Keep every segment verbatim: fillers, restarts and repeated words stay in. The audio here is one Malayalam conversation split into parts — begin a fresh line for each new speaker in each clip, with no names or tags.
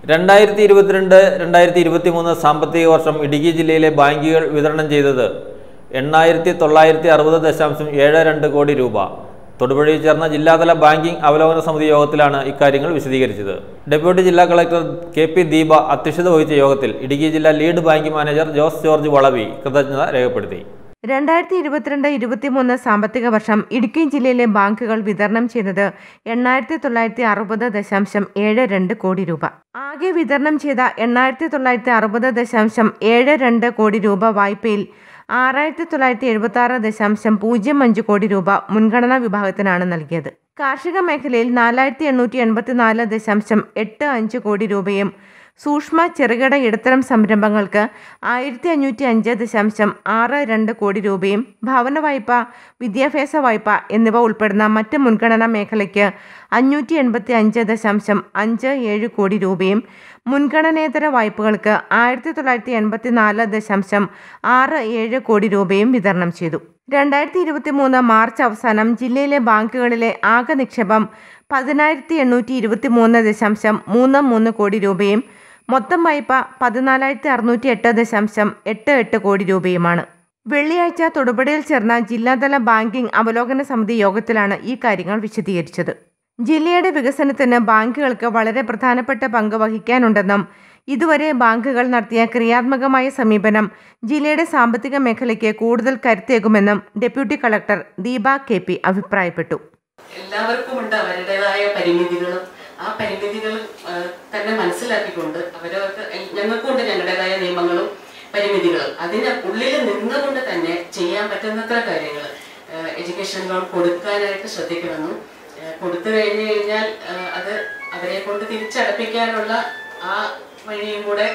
രണ്ടായിരത്തി ഇരുപത്തിരണ്ട് രണ്ടായിരത്തി ഇരുപത്തി മൂന്ന് സാമ്പത്തിക വർഷം ഇടുക്കി ജില്ലയിലെ ബാങ്കുകൾ വിതരണം ചെയ്തത് എണ്ണായിരത്തി തൊള്ളായിരത്തി അറുപത് ദശാംശം ഏഴ് രണ്ട് കോടി രൂപ. തൊടുപുഴയിൽ ചേർന്ന ജില്ലാതല ബാങ്കിംഗ് അവലോകന സമിതി യോഗത്തിലാണ് ഇക്കാര്യങ്ങൾ വിശദീകരിച്ചത്. ഡെപ്യൂട്ടി ജില്ലാ കളക്ടർ കെ പി ദീപ അധ്യക്ഷത വഹിച്ച യോഗത്തിൽ ഇടുക്കി ജില്ലാ lead banking manager Jose George വളവി കൃതജ്ഞത രേഖപ്പെടുത്തി.
രണ്ടായിരത്തി ഇരുപത്തിരണ്ട് ഇരുപത്തിമൂന്ന് സാമ്പത്തിക വർഷം ഇടുക്കി ജില്ലയിലെ ബാങ്കുകൾ വിതരണം ചെയ്തത് എണ്ണായിരത്തി തൊള്ളായിരത്തി അറുപത് ദശാംശം ഏഴ് രണ്ട് കോടി രൂപ. ആകെ വിതരണം ചെയ്ത എണ്ണായിരത്തി തൊള്ളായിരത്തി അറുപത് ദശാംശം ഏഴ് രണ്ട് കോടി രൂപ വായ്പയിൽ ആറായിരത്തി തൊള്ളായിരത്തി എഴുപത്തി ആറ് ദശാംശം പൂജ്യം അഞ്ച് കോടി രൂപ മുൻഗണനാ വിഭാഗത്തിനാണ് നൽകിയത്. കാർഷിക മേഖലയിൽ നാലായിരത്തി എണ്ണൂറ്റി എൺപത്തി നാല് ദശാംശം എട്ട് അഞ്ച് കോടി രൂപയും സൂക്ഷ്മ ചെറുകിട ഇടത്തരം സംരംഭങ്ങൾക്ക് ആയിരത്തി അഞ്ഞൂറ്റി അഞ്ച് ദശാംശം ആറ് രണ്ട് കോടി രൂപയും ഭവന വായ്പ, വിദ്യാഭ്യാസ വായ്പ എന്നിവ ഉൾപ്പെടുന്ന മറ്റ് മുൻഗണനാ മേഖലയ്ക്ക് അഞ്ഞൂറ്റി എൺപത്തി അഞ്ച് ദശാംശം അഞ്ച് ഏഴ് കോടി രൂപയും മുൻഗണനേതര വായ്പകൾക്ക് ആയിരത്തി തൊള്ളായിരത്തി എൺപത്തി നാല് ദശാംശം ആറ് ഏഴ് കോടി രൂപയും വിതരണം ചെയ്തു. രണ്ടായിരത്തി ഇരുപത്തി മൂന്ന് മാർച്ച് അവസാനം ജില്ലയിലെ ബാങ്കുകളിലെ ആകെ നിക്ഷേപം പതിനായിരത്തി എണ്ണൂറ്റി ഇരുപത്തി മൂന്ന് ദശാംശം മൂന്ന് മൂന്ന് കോടി രൂപയും മൊത്തം വായ്പ പതിനാലായിരത്തി അറുന്നൂറ്റി എട്ട് ദശാംശം എട്ട് എട്ട് കോടി രൂപയുമാണ്. വെള്ളിയാഴ്ച തൊടുപുഴയിൽ ചേർന്ന ജില്ലാതല ബാങ്കിംഗ് അവലോകന സമിതി യോഗത്തിലാണ് ഈ കാര്യങ്ങൾ വിശദീകരിച്ചത്. ജില്ലയുടെ വികസനത്തിന് ബാങ്കുകൾക്ക് വളരെ പ്രധാനപ്പെട്ട പങ്ക് വഹിക്കാനുണ്ടെന്നും ഇതുവരെ ബാങ്കുകൾ നടത്തിയ ക്രിയാത്മകമായ സമീപനം ജില്ലയുടെ സാമ്പത്തിക മേഖലയ്ക്ക് കൂടുതൽ കരുത്തേകുമെന്നും deputy collector Deepa K P അഭിപ്രായപ്പെട്ടു.
എല്ലാവർക്കും ഉണ്ട് അവരുടേതായ പരിമിതികളും ആ പരിമിതികൾ തന്നെ മനസ്സിലാക്കിക്കൊണ്ട് അവരവർക്ക് ഞങ്ങൾക്കുണ്ട് ഞങ്ങളുടേതായ നിയമങ്ങളും പരിമിതികളും അതിന് ഉള്ളിൽ നിന്നുകൊണ്ട് തന്നെ ചെയ്യാൻ പറ്റുന്നത്ര കാര്യങ്ങൾ എഡ്യൂക്കേഷൻ ലോൺ കൊടുക്കാനായിട്ട് ശ്രദ്ധിക്കണമെന്നും കൊടുത്തു കഴിഞ്ഞു കഴിഞ്ഞാൽ അത് അവരെ കൊണ്ട് തിരിച്ചടപ്പിക്കാനുള്ള ആ വഴിയും കൂടെ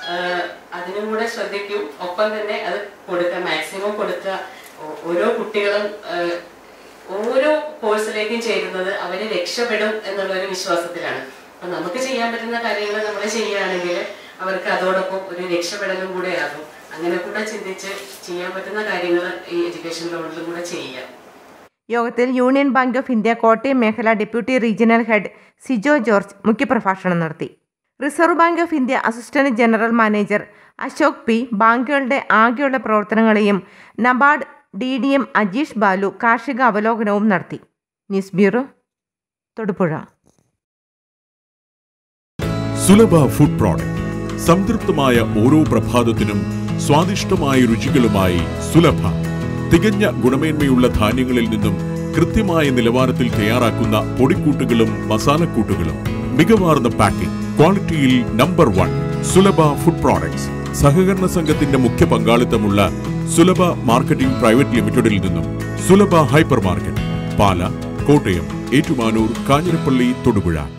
അതിനും കൂടെ ശ്രദ്ധിക്കും. ഒപ്പം തന്നെ അത് കൊടുക്കുക, മാക്സിമം കൊടുക്കുക. ഓരോ കുട്ടികളും ഓരോ കോഴ്സിലേക്കും ചേരുന്നത് അവരെ രക്ഷപ്പെടും എന്നുള്ളൊരു വിശ്വാസത്തിലാണ്. അപ്പം നമുക്ക് ചെയ്യാൻ പറ്റുന്ന കാര്യങ്ങൾ നമ്മൾ ചെയ്യുകയാണെങ്കിൽ അവർക്ക് അതോടൊപ്പം ഒരു രക്ഷപ്പെടലും കൂടെ ആകും. അങ്ങനെ കൂടെ ചിന്തിച്ച് ചെയ്യാൻ പറ്റുന്ന കാര്യങ്ങൾ ഈ എഡ്യൂക്കേഷൻ ലോണിലും കൂടെ ചെയ്യാം.
യോഗത്തിൽ Union Bank of India Kottayam മേഖല deputy regional head Sijo George മുഖ്യപ്രഭാഷണം നടത്തി. Reserve Bank of India assistant general manager Ashok P ബാങ്കുകളുടെ ആകെയുള്ള പ്രവർത്തനങ്ങളെയും NABARD D D M Ajeesh Balu കാർഷിക അവലോകനവും നടത്തി. News bureau, Thodupuzha.
Sulabha food product. സംതൃപ്തമായ ഓരോ പ്രഭാതത്തിനും സ്വാദിഷ്ടമായ രുചികളുമായി സുലഭ. തികഞ്ഞ ഗുണമേന്മയുള്ള ധാന്യങ്ങളിൽ നിന്നും കൃത്യമായ നിലവാരത്തിൽ തയ്യാറാക്കുന്ന പൊടിക്കൂട്ടുകളും മസാലക്കൂട്ടുകളും മികവാർന്ന പാക്കിംഗ്, ക്വാളിറ്റിയിൽ number one. Sulabha food products സഹകരണ സംഘത്തിന്റെ മുഖ്യ പങ്കാളിത്തമുള്ള സുലഭ മാർക്കറ്റിംഗ് പ്രൈവറ്റ് ലിമിറ്റഡിൽ നിന്നും സുലഭ ഹൈപ്പർ മാർക്കറ്റ്, പാല, കോട്ടയം, ഏറ്റുമാനൂർ, കാഞ്ഞിരപ്പള്ളി, തൊടുപുഴ.